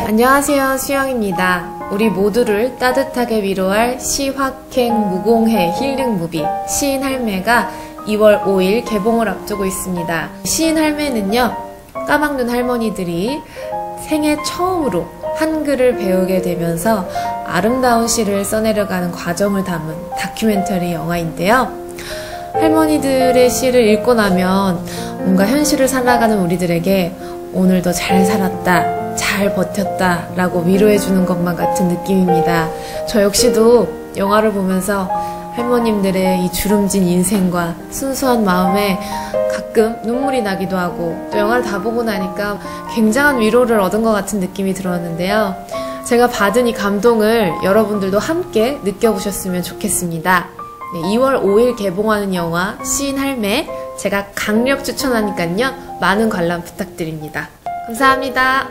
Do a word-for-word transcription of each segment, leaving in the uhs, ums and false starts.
안녕하세요, 수영입니다. 우리 모두를 따뜻하게 위로할 시확행 무공해 힐링 무비 시인 할매가 이월 오일 개봉을 앞두고 있습니다. 시인 할매는요, 까막눈 할머니들이 생애 처음으로 한글을 배우게 되면서 아름다운 시를 써내려가는 과정을 담은 다큐멘터리 영화인데요. 할머니들의 시를 읽고 나면 뭔가 현실을 살아가는 우리들에게 오늘도 잘 살았다, 잘 버텼다 라고 위로해주는 것만 같은 느낌입니다. 저 역시도 영화를 보면서 할머님들의 이 주름진 인생과 순수한 마음에 가끔 눈물이 나기도 하고, 또 영화를 다 보고 나니까 굉장한 위로를 얻은 것 같은 느낌이 들었는데요. 제가 받은 이 감동을 여러분들도 함께 느껴보셨으면 좋겠습니다. 네, 이월 오일 개봉하는 영화 시인 할매, 제가 강력 추천하니까요, 많은 관람 부탁드립니다. 감사합니다.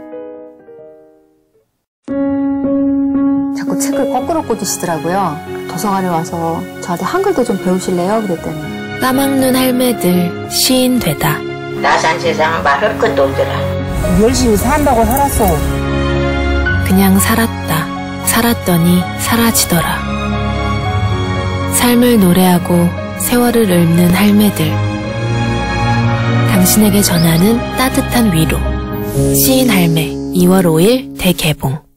자꾸 책을 거꾸로 꽂으시더라고요. 도서관에 와서 저한테 한글도 좀 배우실래요? 그랬더니 까막눈 할매들 시인 되다. 나산 세상은 말할 것도 없더라. 열심히 산다고 살았어. 그냥 살았다. 살았더니 사라지더라. 삶을 노래하고 세월을 읊는 할매들. 당신에게 전하는 따뜻한 위로. 시인 할매 이월 오일 대개봉.